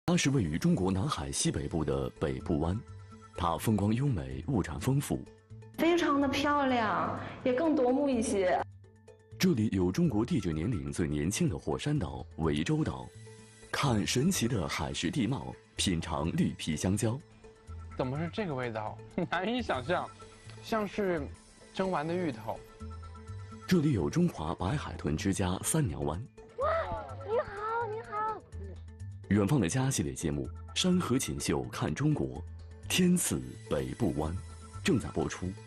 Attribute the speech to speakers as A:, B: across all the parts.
A: 它是位于中国南海西北部的北部湾，它风光优美，物产丰富，
B: 非常的漂亮，也更夺目一些。
A: 这里有中国地质年龄最年轻的火山岛涠洲岛，看神奇的海蚀地貌，品尝绿皮香蕉。
C: 怎么是这个味道？难以想象，像是蒸完的芋头。
A: 这里有中华白海豚之家三娘湾。
D: 哇，你好，你好。
A: 远方的家系列节目《山河锦绣看中国》，天赐北部湾正在播出。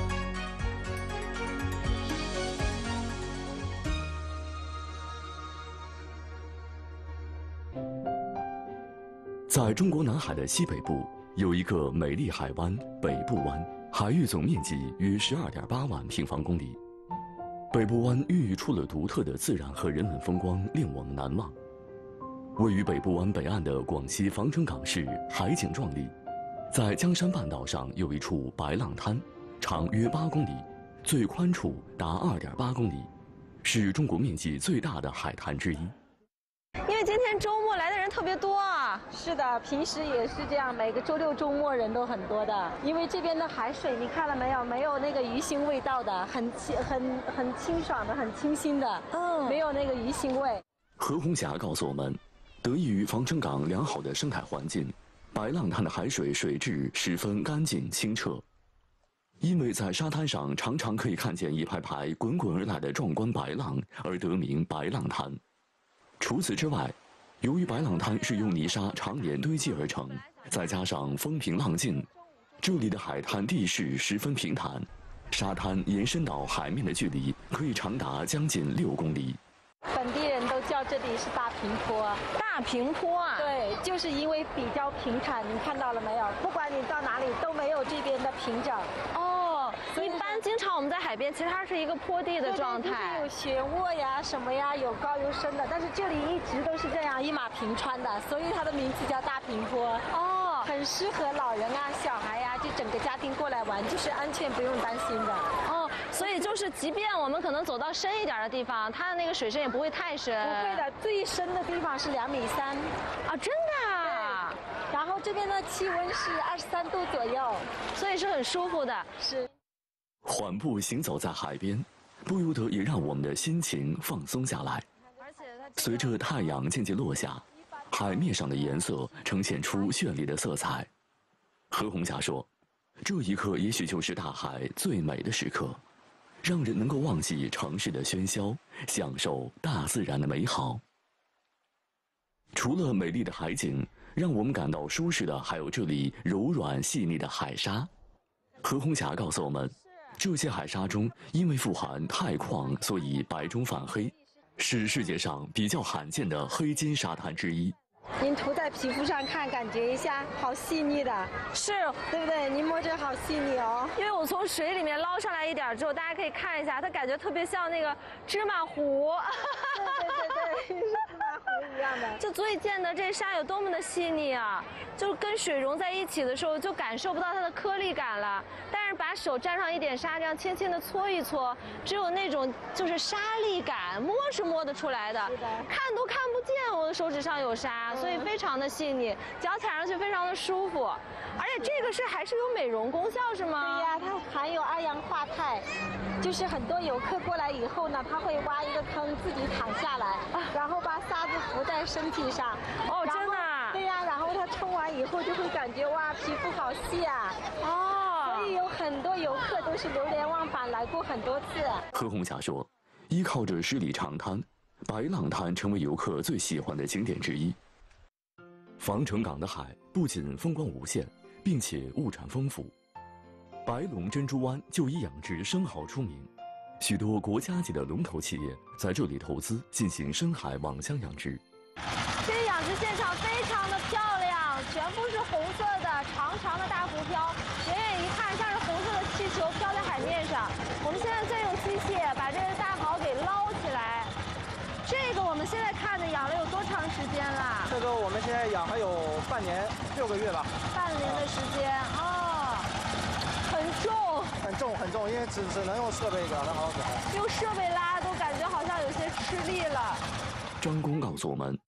A: 在中国南海的西北部，有一个美丽海湾北部湾，海域总面积约12.8万平方公里。北部湾孕育出了独特的自然和人文风光，令我们难忘。位于北部湾北岸的广西防城港市海景壮丽，在江山半岛上有一处白浪滩，长约8公里，最宽处达2.8公里，是中国面积最大的海滩之一。
D: 因为今天周末来的人特别多啊。
E: 是的，平时也是这样，每个周六周末人都很多的。因为这边的海水你看了没有？没有那个鱼腥味道的，很清爽的，很清新的，没有那个鱼腥味。
A: 何红霞告诉我们，得益于防城港良好的生态环境，白浪滩的海水水质十分干净清澈。因为在沙滩上常常可以看见一排排滚滚而来的壮观白浪，而得名白浪滩。除此之外，由于白浪滩是用泥沙常年堆积而成，再加上风平浪静，这里的海滩地势十分平坦，沙滩延伸到海面的距离可以长达将近6公里。
E: 本地人都叫这里是大平坡。
D: 大平坡啊？
E: 对，就是因为比较平坦，你看到了没有？不管你到哪里都没有这边的平整。
D: 哦，一般经常我们在海边，其实它是一个坡地的状态，
E: 有漩涡呀什么呀，有高有深的，但是这里一直都是这样一马平川的，所以它的名字叫大平坡。
D: 哦，
E: 很适合老人啊、小孩呀，就整个家庭过来玩，就是安全不用担心的。
D: 哦，所以就是即便我们可能走到深一点的地方，它的那个水深也不会太深。
E: 不会的，最深的地方是2.3米。
D: 啊，真的啊？
E: 然后这边的气温是23度左右，
D: 所以是很舒服的。
E: 是。
A: 缓步行走在海边，不由得也让我们的心情放松下来。随着太阳渐渐落下，海面上的颜色呈现出绚丽的色彩。何红霞说，这一刻也许就是大海最美的时刻，让人能够忘记城市的喧嚣，享受大自然的美好。除了美丽的海景，让我们感到舒适的还有这里柔软细腻的海沙。何红霞告诉我们，这些海沙中因为富含钛矿，所以白中泛黑，是世界上比较罕见的黑金沙滩之一。
E: 您涂在皮肤上看，感觉一下，好细腻的，
D: 是，
E: 对不对？您摸着好细腻哦。
D: 因为我从水里面捞上来一点之后，大家可以看一下，它感觉特别像那个芝麻糊。
E: 对，是芝麻糊一样的。
D: 就足以见得这沙有多么的细腻啊！就跟水融在一起的时候，就感受不到它的颗粒感了。但是把手沾上一点沙，这样轻轻的搓一搓，只有那种就是沙粒感，摸是摸得出来的，看都看不见我的手指上有沙。所以非常的细腻，脚踩上去非常的舒服，而且这个是还是有美容功效是吗？
E: 对呀，它含有2氧化钛，就是很多游客过来以后呢，他会挖一个坑自己躺下来，然后把沙子浮在身体上。
D: 哦，真的啊？
E: 对呀，然后他冲完以后就会感觉哇，皮肤好细啊。哦，所以有很多游客都是流连忘返来过很多次。
A: 何红霞说，依靠着十里长滩，白浪滩成为游客最喜欢的景点之一。防城港的海不仅风光无限，并且物产丰富。白龙珍珠湾就以养殖生蚝出名，许多国家级的龙头企业在这里投资进行深海网箱养殖。
D: 这个养殖现场非常的漂亮，全部是红色的长长的大浮漂，远远一看像是红色的气球飘在海面上。我们现在在用机械把这个大蚝给捞起来。这个我们现在看的养了有多长时间了？
F: 这个我们现在养还有半年6个月吧。
D: 半年的时间哦，很重，
F: 很重，因为只能用设备给它捞起来。
D: 用设备拉都感觉好像有些吃力了。
A: 张工告诉我们，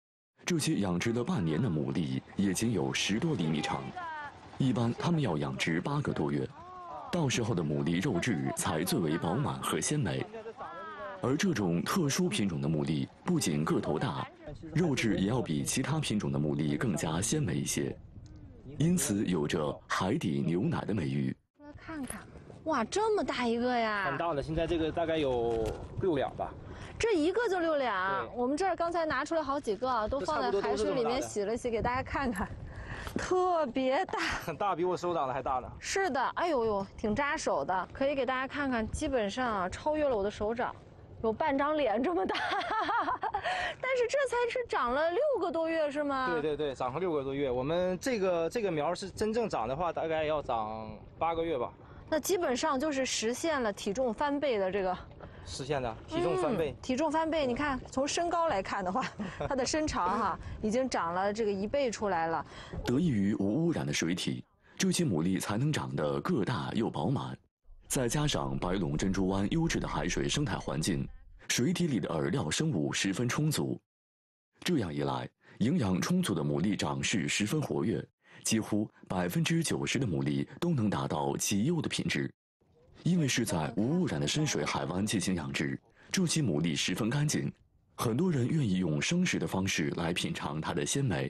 A: 这些养殖了半年的牡蛎也仅有10多厘米长，一般它们要养殖8个多月，到时候的牡蛎肉质才最为饱满和鲜美。而这种特殊品种的牡蛎不仅个头大，肉质也要比其他品种的牡蛎更加鲜美一些，因此有着海底牛奶的美誉。
D: 来看看，哇，这么大一个呀！
F: 很大的，现在这个大概有6两吧。
D: 这一个就6两，我们这儿刚才拿出来好几个啊，都放在海水里面洗了洗，给大家看看，特别大，
F: 很大，比我手掌的还大呢。
D: 是的，哎呦呦，挺扎手的，可以给大家看看，基本上啊超越了我的手掌，有半张脸这么大，但是这才是长了6个多月是吗？
F: 对对对，长了6个多月。我们这个苗是真正长的话，大概要长8个月吧。
D: 那基本上就是实现了体重翻倍的这个。
F: 实现的体重翻倍，
D: 体重翻倍。你看，从身高来看的话，它的身长哈已经长了这个1倍出来了。
A: 得益于无污染的水体，这些牡蛎才能长得个大又饱满。再加上白龙珍珠湾优质的海水生态环境，水体里的饵料生物十分充足。这样一来，营养充足的牡蛎长势十分活跃，几乎90%的牡蛎都能达到极优的品质。因为是在无污染的深水海湾进行养殖，这些牡蛎十分干净，很多人愿意用生食的方式来品尝它的鲜美。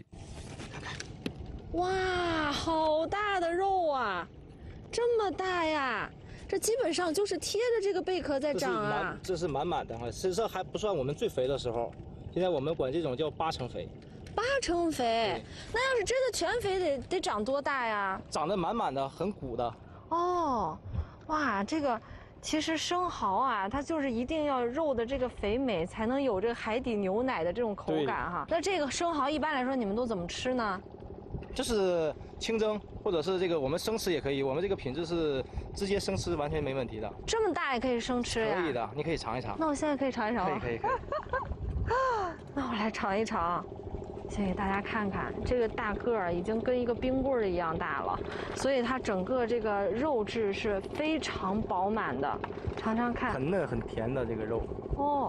D: 哇，好大的肉啊，这么大呀！这基本上就是贴着这个贝壳在长啊。
F: 这是满满的哈，其实这还不算我们最肥的时候，现在我们管这种叫8成肥。
D: 8成肥，那要是真的全肥得长多大呀？
F: 长得满满的，很鼓的。
D: 哦。哇，这个其实生蚝啊，它就是一定要肉的这个肥美，才能有这个海底牛奶的这种口感哈。那这个生蚝一般来说，你们都怎么吃呢？
F: 就是清蒸，或者是这个我们生吃也可以。我们这个品质是直接生吃，完全没问题的。
D: 这么大也可以生吃呀？
F: 可以的，你可以尝一尝。
D: 那我现在可以尝一尝吗？
F: 可以。
D: 那我来尝一尝。先给大家看看，这个大个儿已经跟一个冰棍儿一样大了，所以它整个这个肉质是非常饱满的。尝尝看，
F: 很嫩很甜的这个肉。
D: 哦，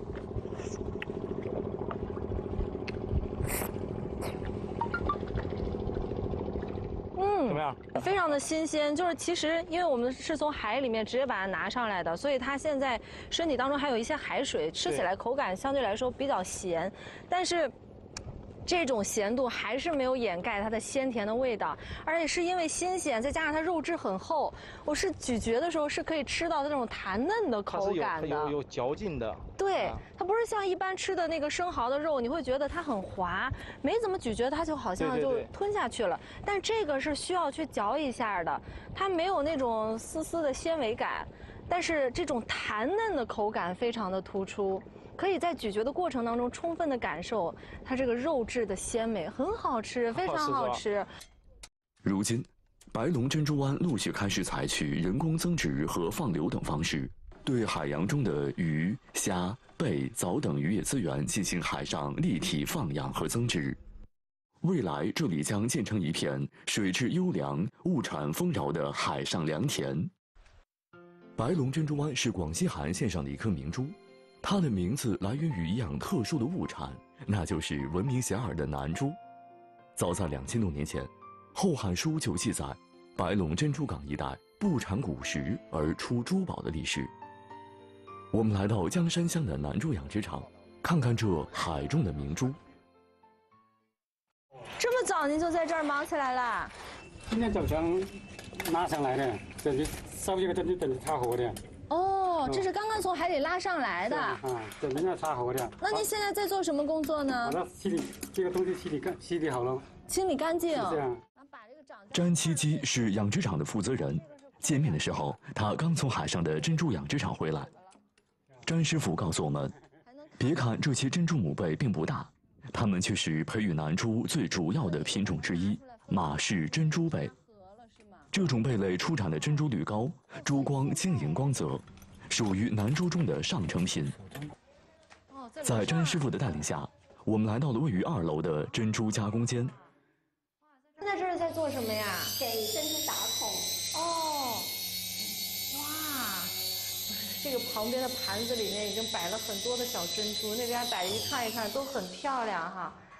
F: 怎么样？
D: 非常的新鲜，就是其实因为我们是从海里面直接把它拿上来的，所以它现在身体当中还有一些海水，吃起来口感相对来说比较咸，但是这种咸度还是没有掩盖它的鲜甜的味道，而且是因为新鲜，再加上它肉质很厚，我是咀嚼的时候是可以吃到它这种弹嫩的口感的，
F: 有嚼劲的。
D: 对，它不是像一般吃的那个生蚝的肉，你会觉得它很滑，没怎么咀嚼它就好像就吞下去了。但这个是需要去嚼一下的，它没有那种丝丝的纤维感，但是这种弹嫩的口感非常的突出。可以在咀嚼的过程当中充分的感受它这个肉质的鲜美，很好吃，非常好吃。
A: 如今，白龙珍珠湾陆续开始采取人工增殖和放流等方式，对海洋中的鱼、虾、贝、藻等渔业资源进行海上立体放养和增殖。未来，这里将建成一片水质优良、物产丰饶的海上良田。白龙珍珠湾是广西海岸线上的一颗明珠。它的名字来源于一样特殊的物产，那就是闻名遐迩的南珠。早在2000多年前，《后汉书》就记载白龙珍珠港一带不产古石而出珠宝的历史。我们来到江山乡的南珠养殖场，看看这海中的明珠。
D: 这么早您就在这儿忙起来了？
G: 今天早上拉上来的，这就烧这个珍珠等着擦活的。
D: 哦，这是刚刚从海里拉上来的。
G: 等着要擦活的。
D: 那您现在在做什么工作呢？
G: 把它清理，这个东西清理好了。
D: 清理干净。
G: 是这样。
A: 詹七基是养殖场的负责人。见面的时候，他刚从海上的珍珠养殖场回来。詹师傅告诉我们，别看这些珍珠母贝并不大，它们却是培育南珠最主要的品种之一——马氏珍珠贝。这种贝类出产的珍珠率高，珠光晶莹光泽，属于南珠中的上乘品。在詹师傅的带领下，我们来到了位于2楼的珍珠加工间。
D: 现在这是在做什么呀？
E: 给珍珠打孔。
D: 哦，哇，这个旁边的盘子里面已经摆了很多的小珍珠，那边摆着一看一看都很漂亮哈。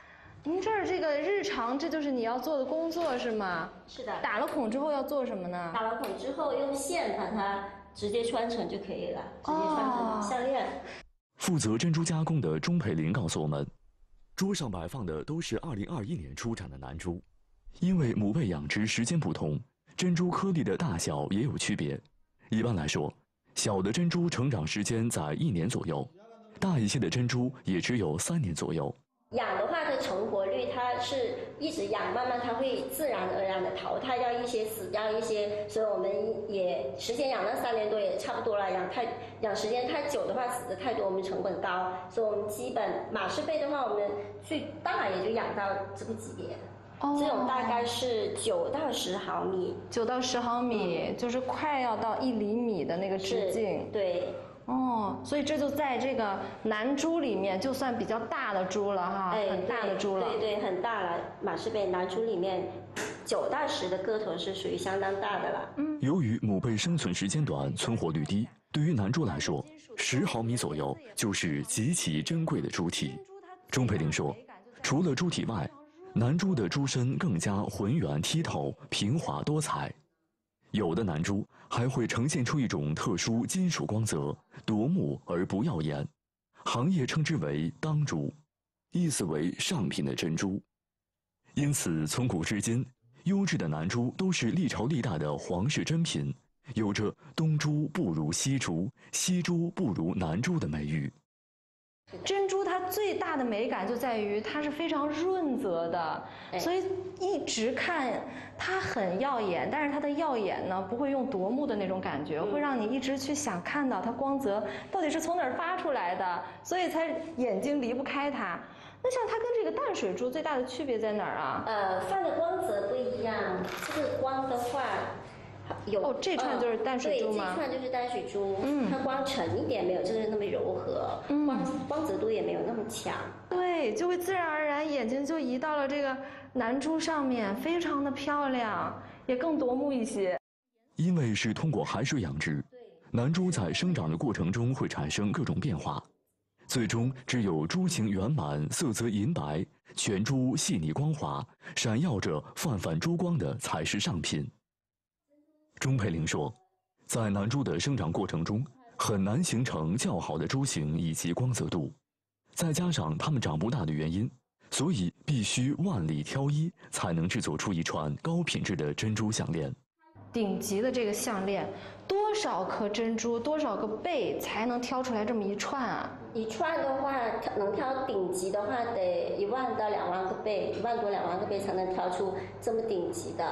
B: 您这儿这个日常，这就是你要做的工作是吗？
E: 是的。
B: 打了孔之后要做什么呢？
E: 打了孔之后用线把它直接穿成就可以了，直接穿成项链。
A: 负责珍珠加工的钟佩玲告诉我们，桌上摆放的都是2021年出产的男珠，因为母贝养殖时间不同，珍珠颗粒的大小也有区别。一般来说，小的珍珠成长时间在1年左右，大一些的珍珠也只有3年左右。
E: 养的话，它成活率它是一直养，慢慢它会自然而然的淘汰掉一些，死掉一些，所以我们也时间养到3年多也差不多了。养时间太久的话，死的太多，我们成本高，所以我们基本马氏贝的话，我们最大也就养到这个级别。这种大概是9到10毫米
B: ，9到10毫米，就是快要到1厘米的那个直径。
E: 对。
B: 哦，所以这就在这个男珠里面，就算比较大的珠了哈，很大的珠了。
E: 对，很大了。马氏贝男珠里面9到10的个头是属于相当大的了。
A: 由于母贝生存时间短，存活率低，对于男珠来说，10毫米左右就是极其珍贵的珠体。钟佩玲说，除了珠体外，男珠的珠身更加浑圆剔透、平滑多彩。有的男珠还会呈现出一种特殊金属光泽，夺目而不耀眼，行业称之为当珠，意思为上品的珍珠。因此，从古至今，优质的男珠都是历朝历代的皇室珍品，有着东珠不如西珠，西珠不如南珠的美誉。
B: 珍珠它最大的美感就在于它是非常润泽的，所以一直看它很耀眼，但是它的耀眼呢不会用夺目的那种感觉，会让你一直去想看到它光泽到底是从哪儿发出来的，所以才眼睛离不开它。那像它跟这个淡水珠最大的区别在哪儿啊？
E: 放的光泽不一样，这个光的话。
B: 这串就是淡水珠吗？
E: 对，这串就是淡水珠，它光沉一点没有这个那么柔和，光泽度也没有那么强。
B: 对，就会自然而然眼睛就移到了这个男珠上面，非常的漂亮，也更夺目一些。
A: 因为是通过海水养殖，男珠在生长的过程中会产生各种变化，最终只有珠形圆满、色泽银白、全珠细腻光滑、闪耀着泛泛珠光的才是上品。钟佩玲说，在男珠的生长过程中，很难形成较好的珠形以及光泽度，再加上它们长不大的原因，所以必须万里挑一，才能制作出一串高品质的珍珠项链。
B: 顶级的这个项链，多少颗珍珠，多少个贝才能挑出来这么一串啊？
E: 一串的话，能挑顶级的话，得1万到2万个贝，1万多2万个贝才能挑出这么顶级的。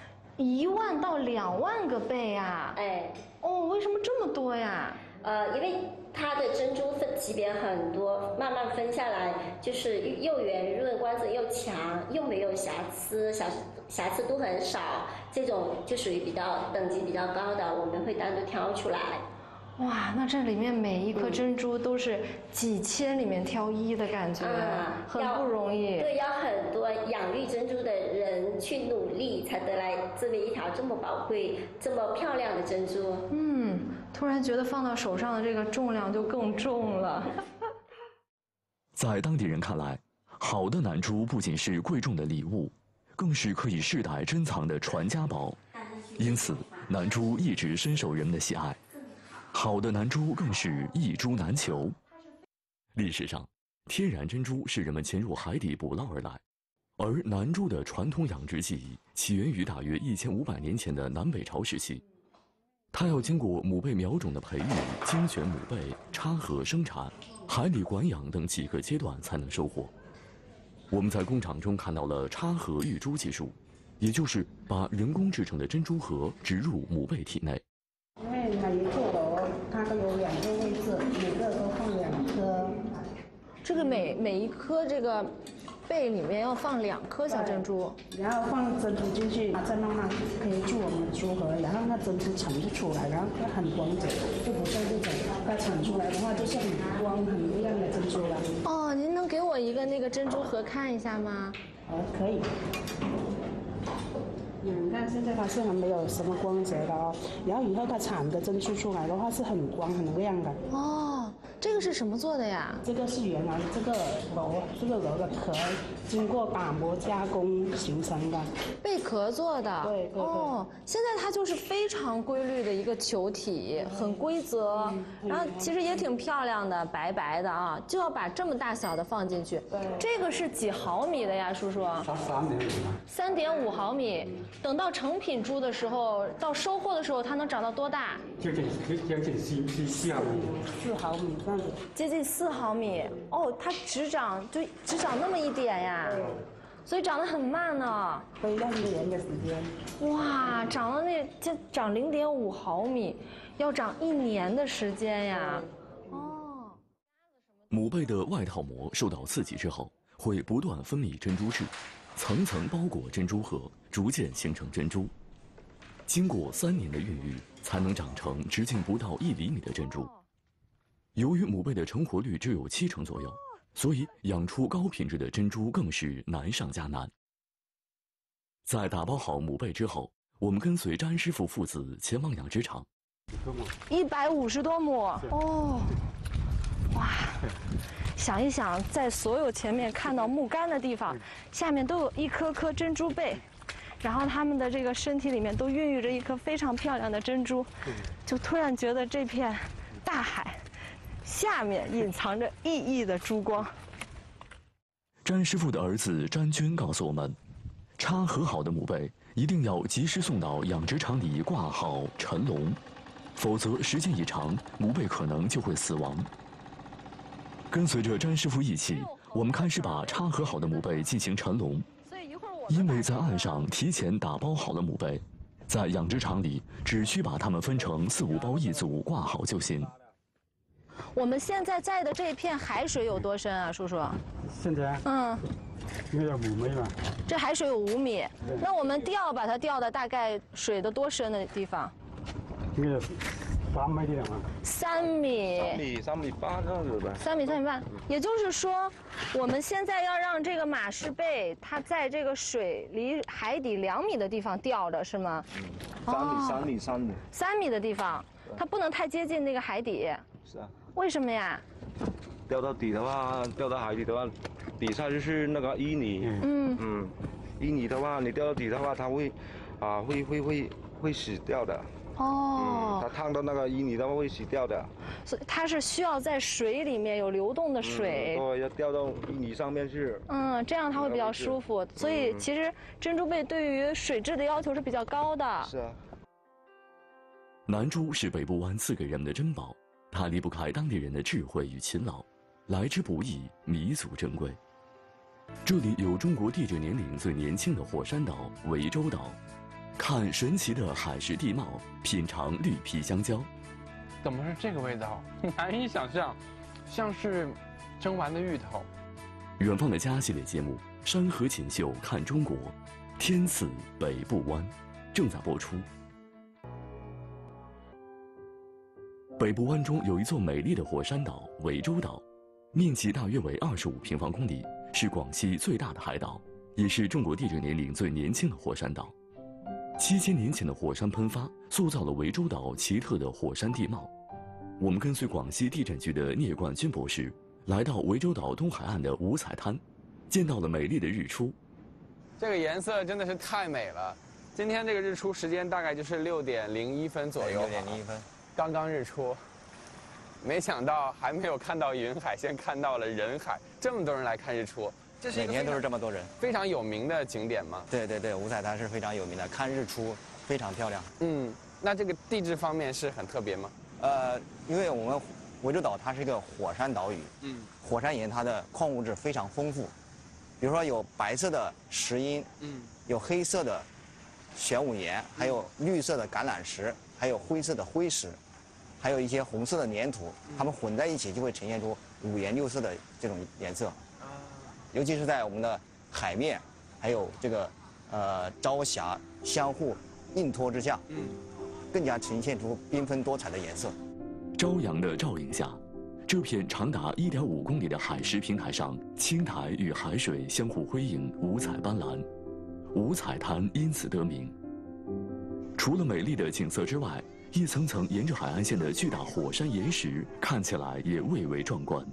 B: 1万到2万个贝啊！为什么这么多呀？
E: 因为它的珍珠分级别很多，慢慢分下来，就是又圆润、光泽又强，又没有瑕疵，瑕疵度很少，这种就属于比较等级比较高的，我们会单独挑出来。
B: 哇，那这里面每一颗珍珠都是几千里面挑一的感觉，很不容易。
E: 对，要很多养育珍珠的人去努力，才得来这么一条这么宝贵、这么漂亮的珍珠。
B: 突然觉得放到手上的这个重量就更重了。
A: 在当地人看来，好的男珠不仅是贵重的礼物，更是可以世代珍藏的传家宝，因此男珠一直深受人们的喜爱。好的男珠更是一珠难求。历史上，天然珍珠是人们潜入海底捕捞而来，而男珠的传统养殖技艺起源于大约1500年前的南北朝时期。它要经过母贝苗种的培育、精选母贝、插核生产、海里管养等几个阶段才能收获。我们在工厂中看到了插核育珠技术，也就是把人工制成的珍珠核植入母贝体内。
H: 因为每一个螺它都有2个位置，每个都放2颗。
B: 这个每一颗这个贝里面要放2颗小珍珠，
H: 然后放珍珠进去，再慢慢可以注我们的珠核，然后那珍珠盛就出来，然后它很光泽，就不像这种它盛出来的话就像很光很亮的珍珠了。
B: 您能给我一个那个珍珠核看一下吗？
H: 可以。你看现在它是很没有什么光泽的然后以后它产的珍珠出来的话是很光很亮的。
B: 这个是什么做的呀？
H: 这个是原来这个螺的壳经过打磨加工形成的，
B: 贝壳做的。
H: 对。
B: 哦，现在它就是非常规律的一个球体，很规则，然后其实也挺漂亮的，白白的啊，就要把这么大小的放进去。
H: 对。
B: 这个是几毫米的呀，叔叔？3.5毫米。等到成品猪的时候，到收获的时候，它能长到多大？
G: 将近4毫米。
H: 4毫米这样子。
B: 接近4毫米。哦，它只长那么一点呀，所以长得很慢呢。
H: 所以要1年的时间。
B: 哇，长了长0.5毫米，要长1年的时间呀。哦。
A: 母贝的外套膜受到刺激之后，会不断分泌珍珠质，层层包裹珍珠核，逐渐形成珍珠。经过3年的孕育，才能长成直径不到1厘米的珍珠。由于母贝的成活率只有70%左右，所以养出高品质的珍珠更是难上加难。在打包好母贝之后，我们跟随詹师傅父子前往养殖场。
B: 150多亩哦，哇！想一想，在所有前面看到木杆的地方，下面都有一颗颗珍珠贝，然后它们的这个身体里面都孕育着一颗非常漂亮的珍珠，就突然觉得这片大海下面隐藏着熠熠的珠光。
A: 詹师傅的儿子詹军告诉我们，插合好的母贝一定要及时送到养殖场里挂好沉笼，否则时间一长，母贝可能就会死亡。跟随着詹师傅一起，我们开始把插合好的母贝进行沉笼。因为在岸上提前打包好了母贝，在养殖场里只需把它们分成4、5包一组挂好就行。
B: 我们现在在的这片海水有多深啊，叔叔？
G: 现在应该有5米吧。
B: 这海水有5米，那我们把它钓的大概水的多深的地方？
G: 应该有3米的嘛。
B: 3米。
F: 3米8这样子吧。
B: 3米3米半，也就是说，我们现在要让这个马氏贝它在这个水离海底2米的地方钓着，是吗
F: ？3米。
B: 3米的地方，它不能太接近那个海底。
F: 是啊。
B: 为什么呀？
F: 掉到底的话，掉到海底的话，底下就是那个淤泥。淤泥的话，你掉到底的话，它会死掉的。哦。它烫到那个淤泥的话会死掉的。
B: 所以它是需要在水里面有流动的水。
F: 对，要掉到淤泥上面去。
B: 这样它会比较舒服。所以其实珍珠贝对于水质的要求是比较高的。
F: 是啊。
A: 南珠是北部湾4个人的珍宝。它离不开当地人的智慧与勤劳，来之不易，弥足珍贵。这里有中国地质年龄最年轻的火山岛涠洲岛，看神奇的海蚀地貌，品尝绿皮香蕉。
C: 怎么是这个味道？难以想象，像是蒸完的芋头。
A: 远方的家系列节目《山河锦绣看中国》，天赐北部湾，正在播出。北部湾中有一座美丽的火山岛涠洲岛，面积大约为25平方公里，是广西最大的海岛，也是中国地质年龄最年轻的火山岛。7000年前的火山喷发，塑造了涠洲岛奇特的火山地貌。我们跟随广西地震局的聂冠军博士，来到涠洲岛东海岸的五彩滩，见到了美丽的日出。
C: 这个颜色真的是太美了。今天这个日出时间大概就是6点01分左右。6点01分。刚刚日出，没想到还没有看到云海，先看到了人海，这么多人来看日出，
I: 这是每年都是这么多人，
C: 非常有名的景点吗？
I: 对，五彩滩是非常有名的，看日出非常漂亮。
C: 那这个地质方面是很特别吗？
I: 因为我们涠洲岛它是一个火山岛屿，火山岩它的矿物质非常丰富，比如说有白色的石英，有黑色的玄武岩，还有绿色的橄榄石，还有灰色的灰石。还有一些红色的粘土，它们混在一起就会呈现出5颜6色的这种颜色。尤其是在我们的海面，还有这个朝霞相互映托之下，更加呈现出缤纷多彩的颜色。
A: 朝阳的照映下，这片长达1.5公里的海蚀平台上，青苔与海水相互辉映，五彩斑斓，五彩滩因此得名。除了美丽的景色之外， 一层层沿着海岸线的巨大火山岩石，看起来也蔚为壮观。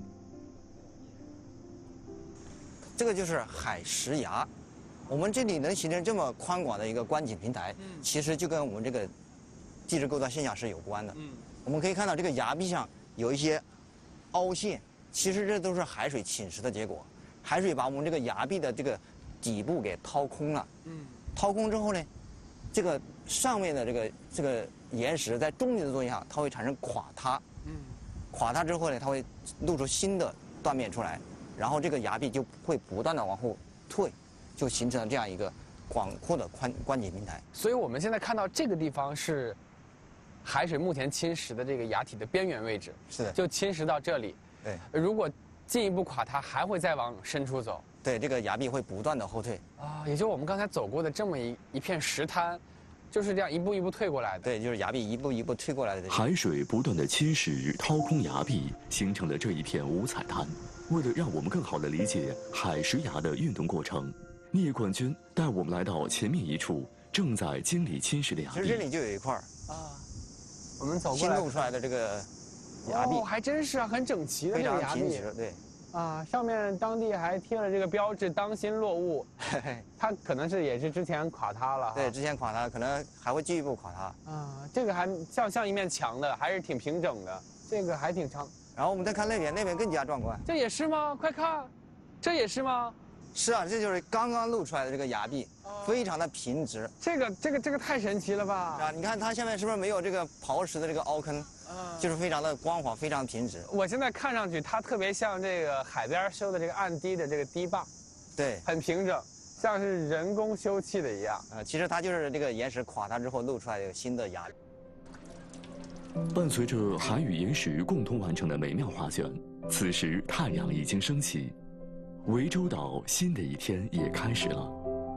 I: 这个就是海石崖，我们这里能形成这么宽广的一个观景平台，其实就跟我们这个地质构造现象是有关的。我们可以看到这个崖壁上有一些凹陷，其实这都是海水侵蚀的结果。海水把我们这个崖壁的这个底部给掏空了。掏空之后呢，这个上面的这个岩石在重力的作用下，它会产生垮塌。垮塌之后呢，它会露出新的断面出来。然后这个崖壁就会不断的往后退，就形成了这样一个广阔的观景平台。
C: 所以我们现在看到这个地方是海水目前侵蚀的这个崖体的边缘位置，
I: 是的，
C: 就侵蚀到这里。
I: 对，
C: 如果进一步垮塌，还会再往深处走。
I: 对，这个崖壁会不断的后退。
C: 啊，也就我们刚才走过的这么一片石滩，就是这样一步一步退过来的。
I: 对，就是崖壁一步一步退过来的。
A: 海水不断的侵蚀、掏空崖壁，形成了这一片五彩滩。为了让我们更好地理解海石崖的运动过程，聂冠军带我们来到前面一处正在经历侵蚀的崖壁。
I: 其实这里就有一块
C: 啊，我们走过
I: 来新露出来的这个崖壁，
C: 还真是啊，很整齐的
I: 非常
C: 崖壁。
I: 平直，对。
C: 啊，上面当地还贴了这个标志，当心落雾。它可能也是之前垮塌了。
I: 对，之前垮塌，可能还会进一步垮塌。
C: 啊，这个还像一面墙的，还是挺平整的，这个还挺长。
I: 然后我们再看那边，那边更加壮观。
C: 这也是吗？快看，这也是吗？
I: 是啊，这就是刚刚露出来的这个崖壁，非常的平直。
C: 这个太神奇了吧？
I: 啊，你看它下面是不是没有这个刨石的这个凹坑？就是非常的光滑，非常平直。
C: 我现在看上去它特别像这个海边修的这个岸堤的这个堤坝，
I: 对，
C: 很平整，像是人工修砌的一样。
I: 其实它就是这个岩石垮塌之后露出来的一个新的崖。
A: 伴随着海与岩石共同完成的美妙画卷，此时太阳已经升起，涠洲岛新的一天也开始了。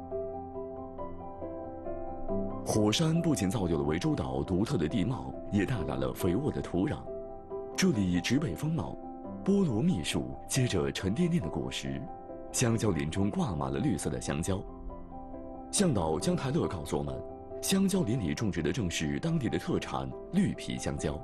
A: 火山不仅造就了涠洲岛独特的地貌，也带来了肥沃的土壤。这里植被丰茂，菠萝密树结着沉甸甸的果实，香蕉林中挂满了绿色的香蕉。向导江泰乐告诉我们，香蕉林里种植的正是当地的特产绿皮香蕉。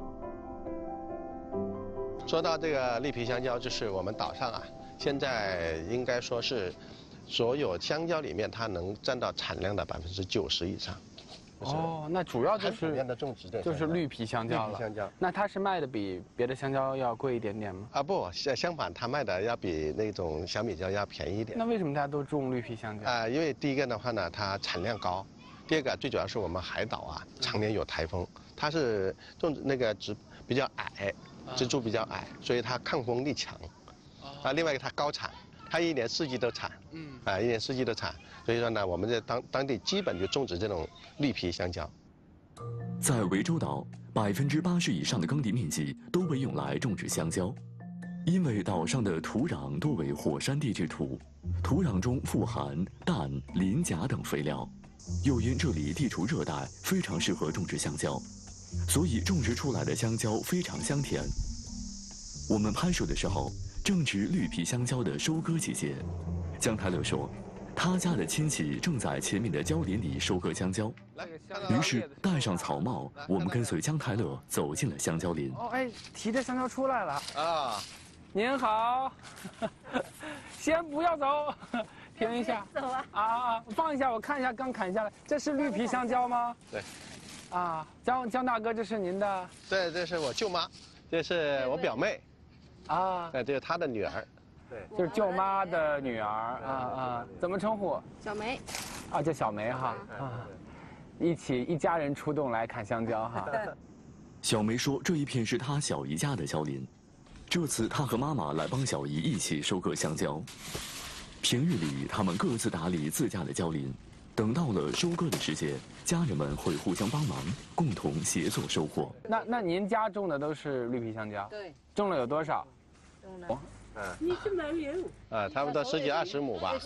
J: 说到这个绿皮香蕉，就是我们岛上啊，现在应该说是所有香蕉里面，它能占到产量的90%以上。
C: 哦，那主要就是
J: 普遍的种植的
C: 就是绿皮香蕉了。
J: 绿皮香蕉，
C: 那它是卖的比别的香蕉要贵一点点吗？
J: 啊不，相反，它卖的要比那种小米蕉要便宜一点。
C: 那为什么大家都种绿皮香蕉？
J: 因为第一个的话呢，它产量高；第二个最主要是我们海岛啊，常年有台风，它是种那个植比较矮，植株比较矮，所以它抗风力强。另外一个它高产。它一年四季都产，一年四季都产，所以说呢，我们在当地基本就种植这种绿皮香蕉。
A: 在涠洲岛，80%以上的耕地面积都被用来种植香蕉，因为岛上的土壤多为火山地质土，土壤中富含氮、磷、钾等肥料，又因这里地处热带，非常适合种植香蕉，所以种植出来的香蕉非常香甜。我们拍摄的时候，正值绿皮香蕉的收割季节，江泰乐说，他家的亲戚正在前面的蕉林里收割香蕉，于是戴上草帽，我们跟随江泰乐走进了香蕉林。
C: 哦，哎，提着香蕉出来了啊！您好，先不要走，停一下。
E: 走啊！
C: 啊，放一下，我看一下，刚砍下来，这是绿皮香蕉吗？
J: 对。
C: 啊，江大哥，这是您的？
J: 对，这是我舅妈，这是我表妹。
C: 啊，
J: 这是他的女儿，
C: 对，就是舅妈的女儿怎么称呼？
E: 小梅，
C: 叫小梅哈一家人出动来砍香蕉哈。
A: 小梅说，这一片是她小姨家的蕉林，这次她和妈妈来帮小姨一起收割香蕉。平日里，他们各自打理自家的蕉林，等到了收割的时节，家人们会互相帮忙，共同协作收获。
C: 那您家种的都是绿皮香蕉？
E: 对，
C: 种了有多少？
E: 你是买有？
J: 差不多10几20亩吧。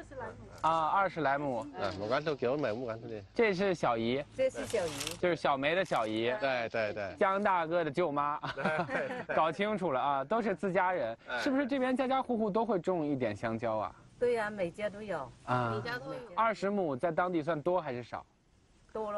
C: 20来亩。
J: 我刚才给我买木杆子的。
C: 这是小姨。
E: 这是小姨。
C: 就是小梅的小姨。
J: 对。
C: 江大哥的舅妈。搞清楚了啊，都是自家人。是不是这边家家户户都会种一点香蕉啊？
E: 对呀，每家都有。
C: 每家都有。20亩在当地算多还是少？
E: 多了。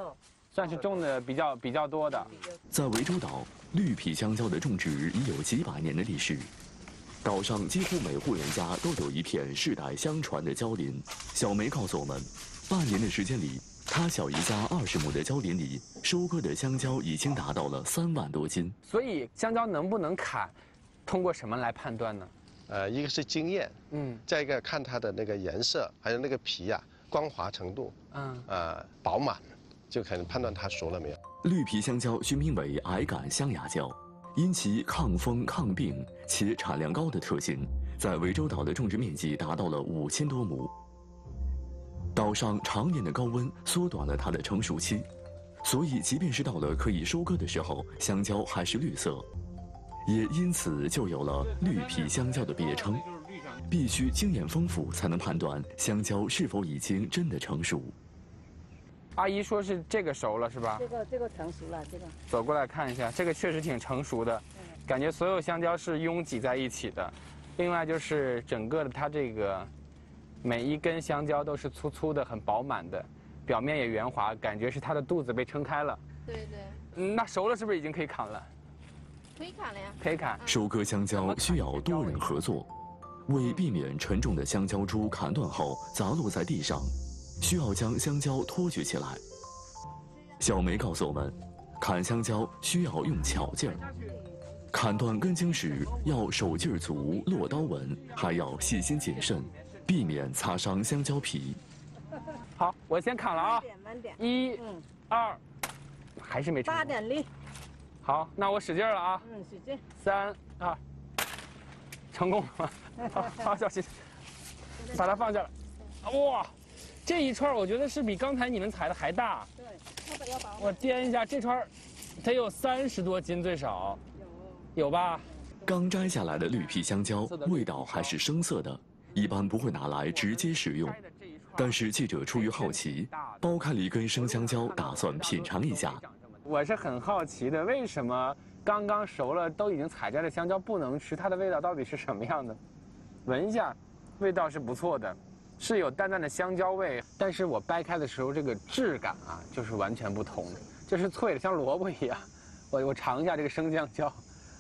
C: 算是种的比较多的。
A: 在涠洲岛，绿皮香蕉的种植已有几百年的历史。岛上几乎每户人家都有一片世代相传的蕉林。小梅告诉我们，半年的时间里，她小姨家20亩的蕉林里收割的香蕉已经达到了3万多斤。
C: 所以香蕉能不能砍，通过什么来判断呢？
J: 一个是经验，再一个看它的那个颜色，还有那个皮啊光滑程度，饱满，就可能判断它熟了没有。
A: 绿皮香蕉学名为矮杆香芽蕉，因其抗风抗病且产量高的特性，在涠洲岛的种植面积达到了5000多亩。岛上常年的高温缩短了它的成熟期，所以即便是到了可以收割的时候，香蕉还是绿色，也因此就有了绿皮香蕉的别称。必须经验丰富才能判断香蕉是否已经真的成熟。
C: 阿姨说是这个熟了是吧？
E: 这个成熟了，这个。
C: 走过来看一下，这个确实挺成熟的，感觉所有香蕉是拥挤在一起的。另外就是整个的它这个每一根香蕉都是粗粗的、很饱满的，表面也圆滑，感觉是它的肚子被撑开了。
D: 对对。
C: 那熟了是不是已经可以砍了？
D: 可以砍了呀。
C: 可以砍。
A: 收割香蕉需要多人合作，为避免沉重的香蕉株砍断后砸落在地上，需要将香蕉托举起来。小梅告诉我们，砍香蕉需要用巧劲儿，砍断根茎时要手劲儿足、落刀稳，还要细心谨慎，避免擦伤香蕉皮。
C: 好，我先砍了啊！
E: 慢点
C: 1、2，还是没成功。
E: 大点力。
C: 好，那我使劲了啊！
E: 使劲。
C: 3、2，成功了。好，小心，把它放下来。哇，这一串我觉得是比刚才你们采的还大。
E: 对，要把
C: 我掂一下，这串得有30多斤最少。有吧？
A: 刚摘下来的绿皮香蕉味道还是生涩的，一般不会拿来直接食用。但是记者出于好奇，剥开了一根生香蕉，打算品尝一下。
C: 我是很好奇的，为什么刚刚熟了都已经采摘的香蕉不能吃？它的味道到底是什么样的？闻一下，味道是不错的，是有淡淡的香蕉味，但是我掰开的时候这个质感啊，就是完全不同的，就是脆的，像萝卜一样。我尝一下这个生香蕉，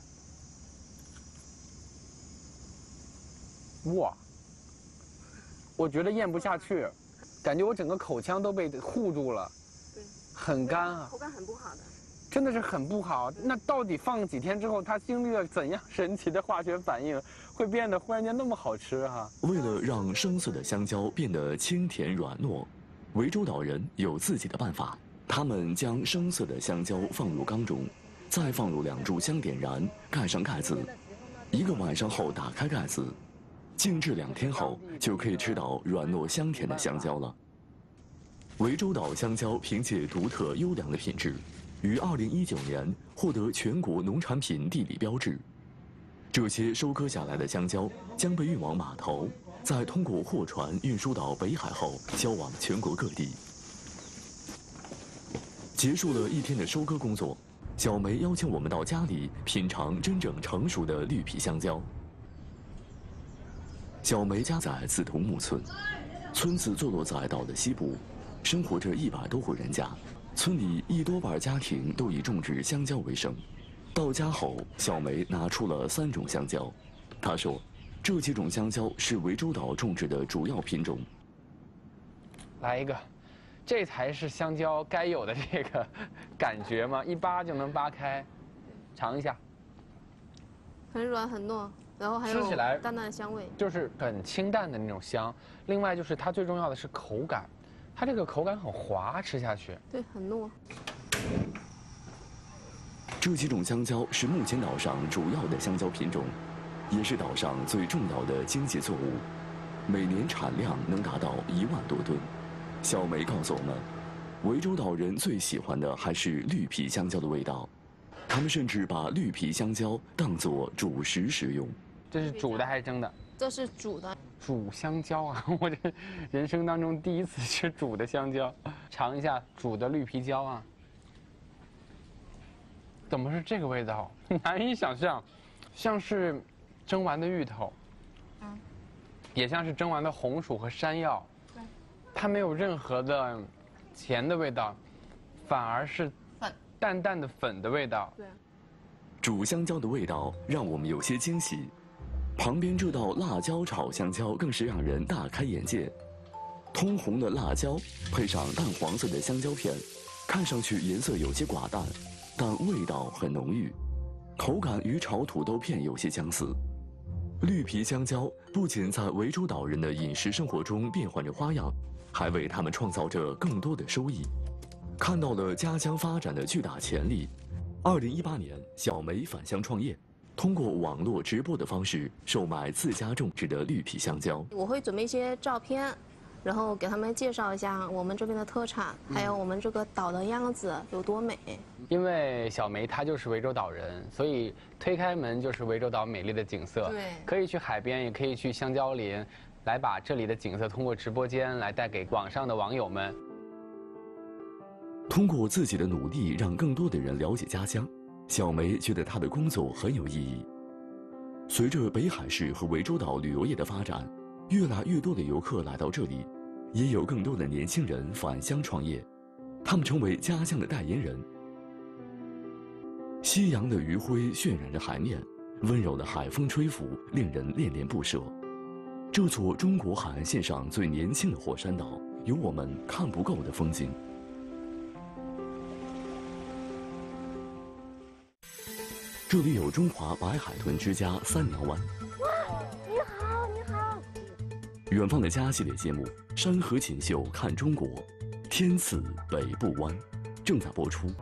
C: 哇，我觉得咽不下去，感觉我整个口腔都被护住了，很干啊，
D: 口感很不好的。
C: 真的是很不好。那到底放几天之后，它经历了怎样神奇的化学反应，会变得忽然间那么好吃哈？
A: 为了让生涩的香蕉变得清甜软糯，涠洲岛人有自己的办法。他们将生涩的香蕉放入缸中，再放入2炷香点燃，盖上盖子。1个晚上后打开盖子，静置2天后，就可以吃到软糯香甜的香蕉了。涠洲岛香蕉凭借独特优良的品质，于2019年获得全国农产品地理标志。这些收割下来的香蕉将被运往码头，再通过货船运输到北海后，销往全国各地。结束了一天的收割工作，小梅邀请我们到家里品尝真正成熟的绿皮香蕉。小梅家在紫桐木村，村子坐落在岛的西部，生活着100多户人家。村里1多半家庭都以种植香蕉为生。到家后，小梅拿出了3种香蕉。她说，这几种香蕉是涠洲岛种植的主要品种。
C: 来一个，这才是香蕉该有的这个感觉吗？一扒就能扒开，尝一下。
D: 很软很糯，然后还有
C: 吃起来
D: 淡淡的香味，
C: 就是很清淡的那种香。另外就是它最重要的是口感。它这个口感很滑，吃下去。
D: 对，很糯。
A: 这几种香蕉是目前岛上主要的香蕉品种，也是岛上最重要的经济作物，每年产量能达到1万多吨。小梅告诉我们，涠洲岛人最喜欢的还是绿皮香蕉的味道，他们甚至把绿皮香蕉当作主食食用。
C: 这是煮的还是蒸的？
D: 这是煮的。
C: 煮香蕉啊！我这人生当中第一次吃煮的香蕉，尝一下煮的绿皮蕉啊！怎么是这个味道？难以想象，像是蒸完的芋头，也像是蒸完的红薯和山药，它没有任何的甜的味道， 反而是淡淡的粉的味道。
D: 对，
A: 煮香蕉的味道让我们有些惊喜，旁边这道辣椒炒香蕉更是让人大开眼界。通红的辣椒配上淡黄色的香蕉片，看上去颜色有些寡淡，但味道很浓郁，口感与炒土豆片有些相似。绿皮香蕉不仅在涠洲岛人的饮食生活中变换着花样，还为他们创造着更多的收益。看到了家乡发展的巨大潜力，2018年，小梅返乡创业，通过网络直播的方式售卖自家种植的绿皮香蕉。
K: 我会准备一些照片，然后给他们介绍一下我们这边的特产，还有我们这个岛的样子有多美。
C: 因为小梅她就是涠洲岛人，所以推开门就是涠洲岛美丽的景色。
K: 对，
C: 可以去海边，也可以去香蕉林，来把这里的景色通过直播间来带给网上的网友们。
A: 通过自己的努力，让更多的人了解家乡，小梅觉得她的工作很有意义。随着北海市和涠洲岛旅游业的发展，越来越多的游客来到这里，也有更多的年轻人返乡创业，他们成为家乡的代言人。夕阳的余晖渲染着海面，温柔的海风吹拂，令人恋恋不舍。这座中国海岸线上最年轻的火山岛，有我们看不够的风景。这里有中华白海豚之家三娘湾。
D: 哇，你好，你好！
A: 远方的家系列节目《山河锦绣看中国》，天赐北部湾，正在播出。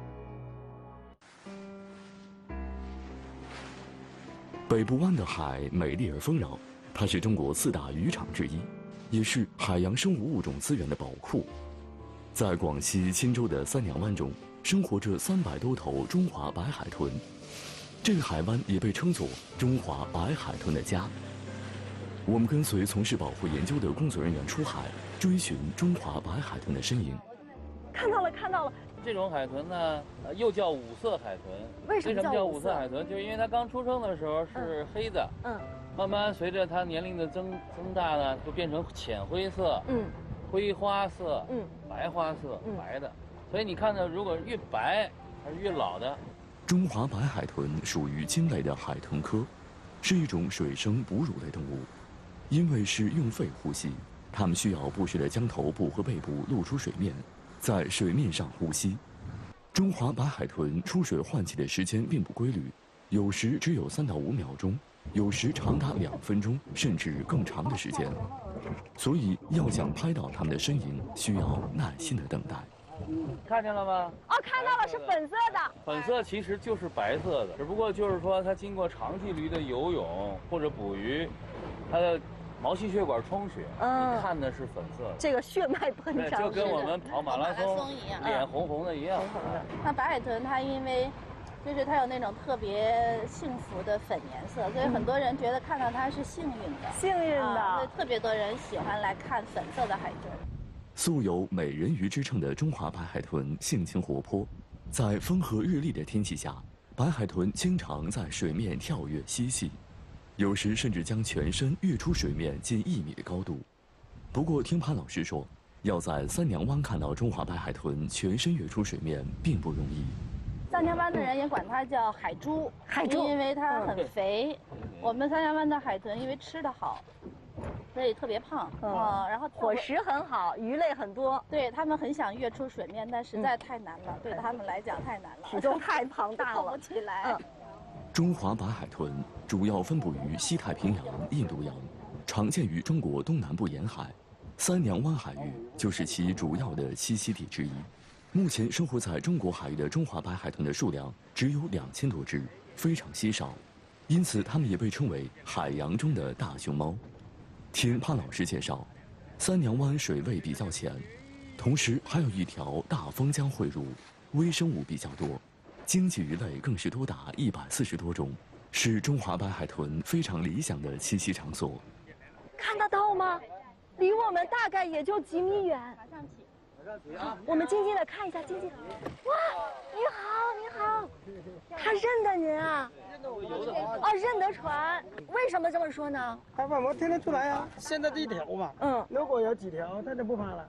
A: 北部湾的海美丽而丰饶，它是中国4大渔场之一，也是海洋生物物种资源的宝库。在广西钦州的三娘湾中，生活着300多头中华白海豚。这个海湾也被称作中华白海豚的家。我们跟随从事保护研究的工作人员出海，追寻中华白海豚的身影。
D: 看到了，看到了。
L: 这种海豚呢，又叫五色海豚。
D: 为什么叫
L: 五色海豚？就是因为它刚出生的时候是黑的，慢慢随着它年龄的增大呢，就变成浅灰色，灰花色，白花色，白的。所以你看到，如果越白还是越老的。
A: 中华白海豚属于鲸类的海豚科，是一种水生哺乳类动物。因为是用肺呼吸，它们需要不时地将头部和背部露出水面，在水面上呼吸。中华白海豚出水换气的时间并不规律，有时只有3到5秒钟，有时长达2分钟，甚至更长的时间。所以要想拍到它们的身影，需要耐心的等待。
L: 看见了吗？
D: 哦，看到了，是粉色的。
L: 粉色其实就是白色的，只不过就是说它经过长距离的游泳或者捕鱼，它的毛细血管充血，你看的是粉色的。
D: 这个血脉喷张，
L: 就跟我们跑马拉松一样，脸红红的一样。
M: 那白海豚它因为就是它有那种特别幸福的粉颜色，所以很多人觉得看到它是幸运的。
D: 幸运的，
M: 所以特别多人喜欢来看粉色的海豚。
A: 素有美人鱼之称的中华白海豚性情活泼，在风和日丽的天气下，白海豚经常在水面跳跃嬉戏，有时甚至将全身跃出水面近1米的高度。不过听潘老师说，要在三娘湾看到中华白海豚全身跃出水面并不容易。
M: 三娘湾的人也管它叫海猪，
D: 海猪
M: 因为它很肥。我们三娘湾的海豚因为吃得好，所以特别胖然后
D: 伙食很好，鱼类很多。
M: 对，他们很想跃出水面，但实在太难了，对他们来讲太难了，
D: 体重太庞大了，
M: 跑不起来。
A: 中华白海豚主要分布于西太平洋、印度洋，常见于中国东南部沿海，三娘湾海域就是其主要的栖息地之一。目前生活在中国海域的中华白海豚的数量只有2000多只，非常稀少，因此它们也被称为海洋中的大熊猫。听潘老师介绍，三娘湾水位比较浅，同时还有一条大风江汇入，微生物比较多，经济鱼类更是多达140多种，是中华白海豚非常理想的栖息场所。
D: 看得到吗？离我们大概也就几米远。好，我们静静的看一下，静静。哇，你好，你好，他认得您啊？哦，认得船。为什么这么说呢？
N: 他怕我听得出来啊。现在这一条嘛，如果有几条，他就不怕了。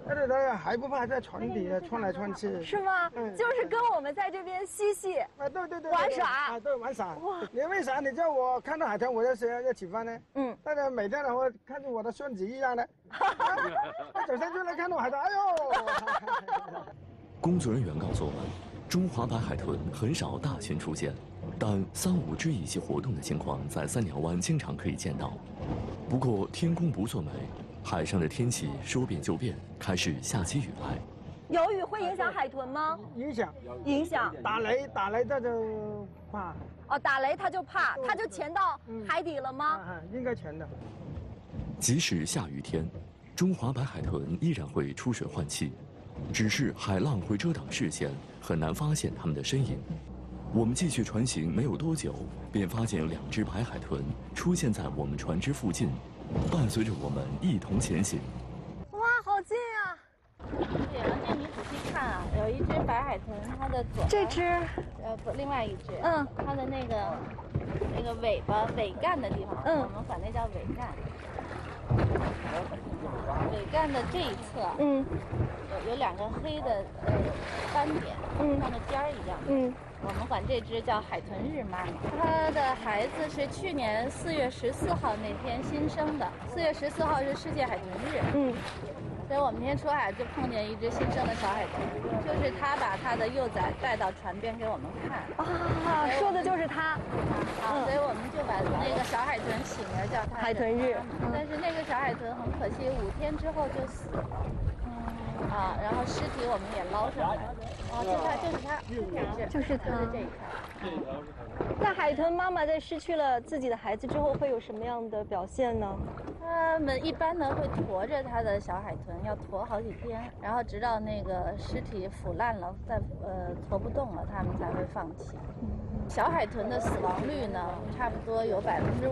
N: 但是它还不怕在船底下窜来窜去。
O: 是吗？就是跟我们在这边嬉戏。
N: 对，
O: 玩耍
N: 啊，对，玩耍。哇！你为啥？你叫我看到海豚我就要起翻呢？大家每天的话看着我的孙子一样的，走上去了看到海豚，哎呦！
A: 工作人员告诉我们，中华白海豚很少大群出现，但3、5只一起活动的情况在三娘湾经常可以见到。不过天公不作美，海上的天气说变就变，开始下起雨来。
O: 有雨会影响海豚吗？
N: 影响。打雷它就怕。
O: 哦，打雷它就怕，它就潜到海底了吗？
N: 应该潜的。
A: 即使下雨天，中华白海豚依然会出水换气，只是海浪会遮挡视线，很难发现它们的身影。我们继续船行没有多久，便发现有2只白海豚出现在我们船只附近，伴随着我们一同前行。
O: 哇，好近啊！
M: 对，而且你仔细看啊，有一只白海豚，它的左
O: 这只
M: 不，另外一只，它的那个尾巴尾干的地方，我们管那叫尾干。尾干的这一侧，有2个黑的斑点，像个尖儿一样。我们管这只叫海豚日妈妈。它的孩子是去年4月14号那天新生的，4月14号是世界海豚日。所以我们那天出海就碰见一只新生的小海豚，就是他把他的幼崽带到船边给我们看。
O: 啊，说的就是他。
M: 所以我们就把那个小海豚起名叫它
O: 海豚日。
M: 但是那个小海豚很可惜，5天之后就死了。然后尸体我们也捞上来。就是它，就是这一块。
O: 那海豚妈妈在失去了自己的孩子之后，会有什么样的表现呢？
M: 他们一般呢会驮着他的小海豚，要驮好几天，然后直到那个尸体腐烂了，再驮不动了，他们才会放弃。小海豚的死亡率呢，差不多有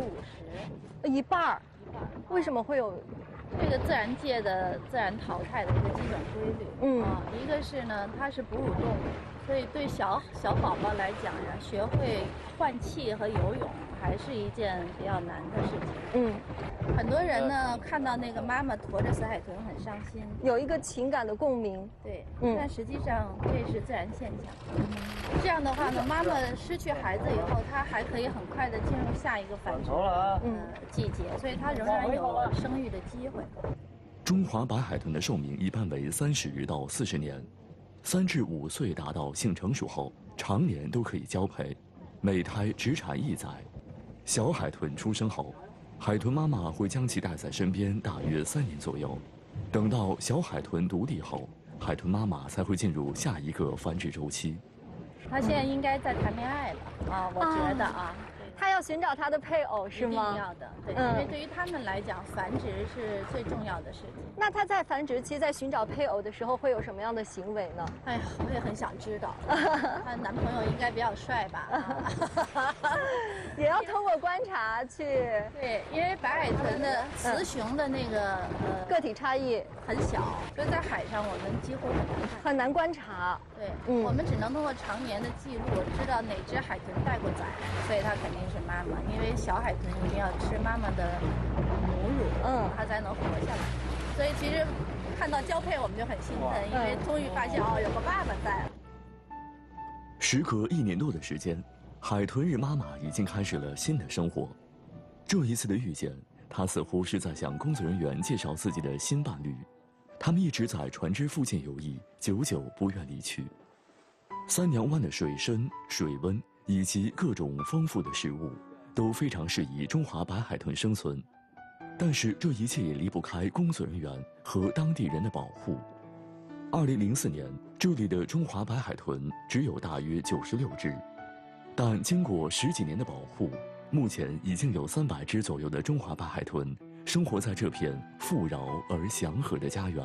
M: 50%，
O: 一半。为什么会有？
M: 这个自然界的自然淘汰的一个基本规律。一个是呢，它是哺乳动物，所以对小宝宝来讲呀，学会换气和游泳还是一件比较难的事情。很多人呢看到那个妈妈驮着死海豚很伤心，
O: 有一个情感的共鸣。
M: 对，但实际上这是自然现象。这样的话呢，妈妈失去孩子以后，她还可以很快的进入下一个繁殖季节，所以她仍然有生育的机会。
A: 中华白海豚的寿命一般为30到40年，3至5岁达到性成熟后，常年都可以交配，每胎只产1崽。小海豚出生后，海豚妈妈会将其带在身边大约3年左右，等到小海豚独立后，海豚妈妈才会进入下一个繁殖周期。
M: 她现在应该在谈恋爱了我觉得
O: 他要寻找他的配偶是吗？
M: 一定要的，对，因为对于他们来讲，繁殖是最重要的事情。
O: 那他在繁殖期，在寻找配偶的时候，会有什么样的行为呢？
M: 哎呀，我也很想知道。她男朋友应该比较帅吧？
O: 也要通过观察去。
M: 对，因为白海豚的雌雄的那个
O: 个体差异
M: 很小，所以在海上我们几乎
O: 很难观察。
M: 对，我们只能通过常年的记录，知道哪只海豚带过崽，所以它肯定是妈妈。因为小海豚一定要吃妈妈的母乳，它才能活下来。所以其实看到交配我们就很兴奋，因为终于发现有个爸爸在了。
A: 时隔1年多的时间，海豚日妈妈已经开始了新的生活。这一次的遇见，她似乎是在向工作人员介绍自己的新伴侣。他们一直在船只附近游弋，久久不愿离去。三娘湾的水深、水温以及各种丰富的食物，都非常适宜中华白海豚生存。但是这一切也离不开工作人员和当地人的保护。2004年，这里的中华白海豚只有大约96只，但经过10几年的保护，目前已经有300只左右的中华白海豚生活在这片富饶而祥和的家园。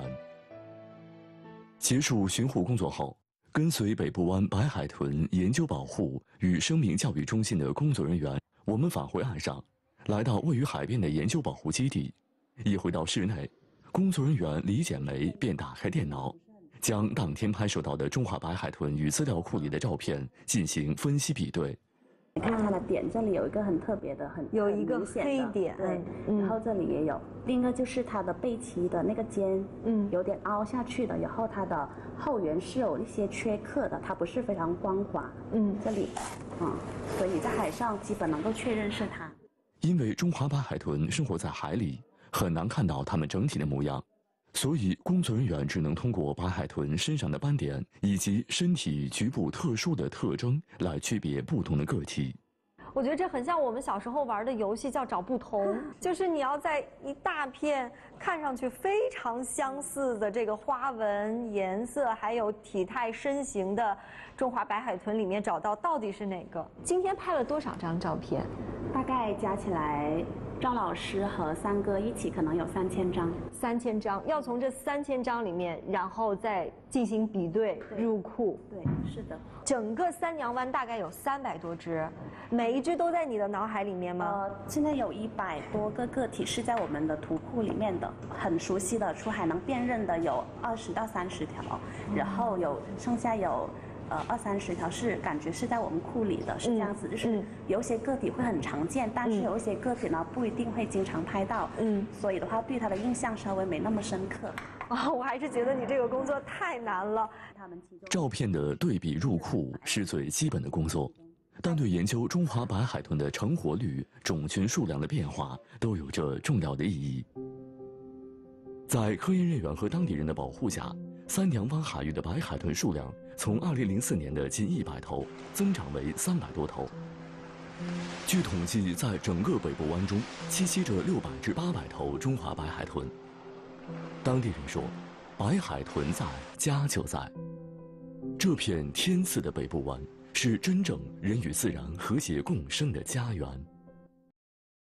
A: 结束巡护工作后，跟随北部湾白海豚研究保护与生命教育中心的工作人员，我们返回岸上，来到位于海边的研究保护基地。一回到室内，工作人员李简梅便打开电脑，将当天拍摄到的中华白海豚与资料库里的照片进行分析比对。
P: 你看它的点，这里有一个很特别的、
O: 有一个黑点，
P: 对，然后这里也有。另一个就是它的背鳍的那个尖，有点凹下去的，然后它的后缘是有一些缺刻的，它不是非常光滑。这里，所以在海上基本能够确认是它。
A: 因为中华白海豚生活在海里，很难看到它们整体的模样，所以工作人员只能通过白海豚身上的斑点以及身体局部特殊的特征来区别不同的个体。
O: 我觉得这很像我们小时候玩的游戏，叫找不同，就是你要在一大片看上去非常相似的这个花纹、颜色还有体态、身形的中华白海豚里面找到底是哪个。今天拍了多少张照片？
P: 大概加起来，赵老师和三哥一起可能有3000张。
O: 3000张，要从这3000张里面，然后再进行比对入库。
P: 对，是的。
O: 整个三娘湾大概有300多只，每一只都在你的脑海里面吗？
P: 现在有100多个个体是在我们的图库里面的，很熟悉的出海能辨认的有20到30条，然后剩下有20-30条是感觉是在我们库里的，是这样子，就是有一些个体会很常见，但是有一些个体呢不一定会经常拍到，所以的话对它的印象稍微没那么深刻。
O: 我还是觉得你这个工作太难了。
A: 照片的对比入库是最基本的工作，但对研究中华白海豚的成活率、种群数量的变化都有着重要的意义。在科研人员和当地人的保护下，三娘湾海域的白海豚数量从2004年的近100头增长为300多头。据统计，在整个北部湾中栖息着600至800头中华白海豚。当地人说，白海豚在，家就在。这片天赐的北部湾是真正人与自然和谐共生的家园。